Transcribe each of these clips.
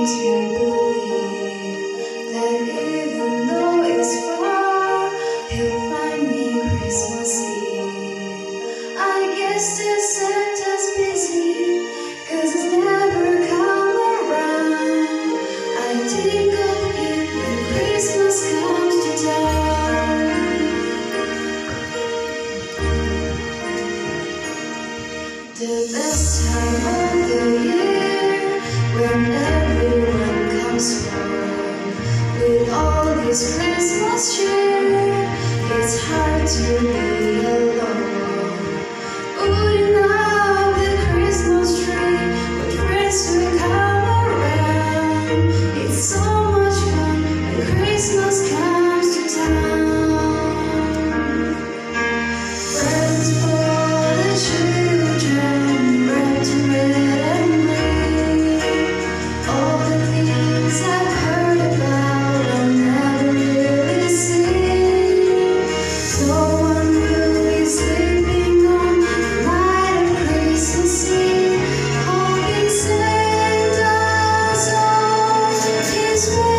to believe that even though it's far, he'll find me Christmas Eve. I guess this Santa's busy, 'cause it's never come around. I think of him when Christmas comes to town. The best time of the year, when everyone comes home with all this Christmas cheer, it's hard to be alone. Putting up the Christmas tree, when friends will come around. It's so much fun when Christmas comes to town. Presents for the children, wrapped in red and green. All the things I've heard about and never really seen. No one will be sleeping on the night of Christmas Eve, hoping Santa's on his way.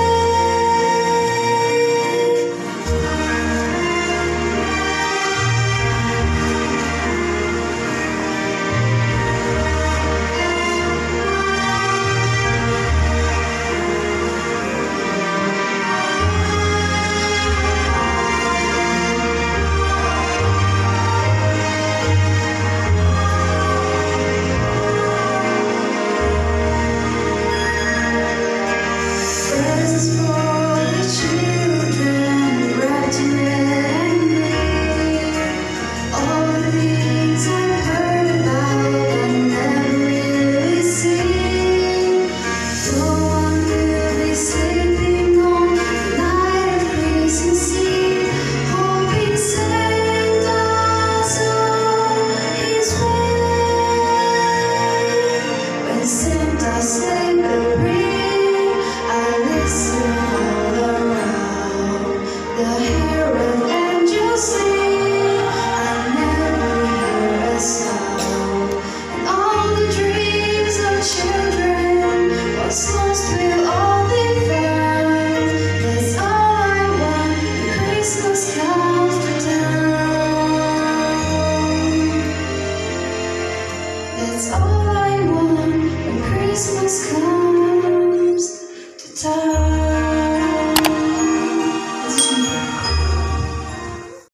Presents for the children, wrapped in red and green. All the things I've heard about and never really seen. No one will be sleeping on the night of Christmas Eve, hoping Santa's on his way. When Santa's sleigh bell ring, I listen all around. The herald angels sing, I never hear a sound. And all the dreams of children, what's lost will all be found. That's all I want when Christmas comes to town. That's all I want when Christmas comes to town.